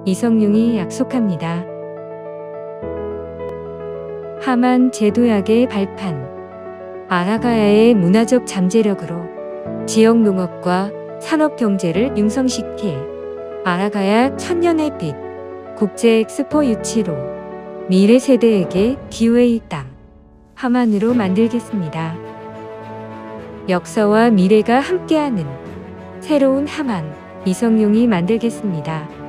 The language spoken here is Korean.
이성룡이 약속합니다. 하만 제도약의 발판. 아라가야의 문화적 잠재력으로 지역 농업과 산업 경제를 융성시킬 아라가야 천년의 빛 국제 엑스포 유치로 미래 세대에게 기회의 땅 하만으로 만들겠습니다. 역사와 미래가 함께하는 새로운 하만 이성룡이 만들겠습니다.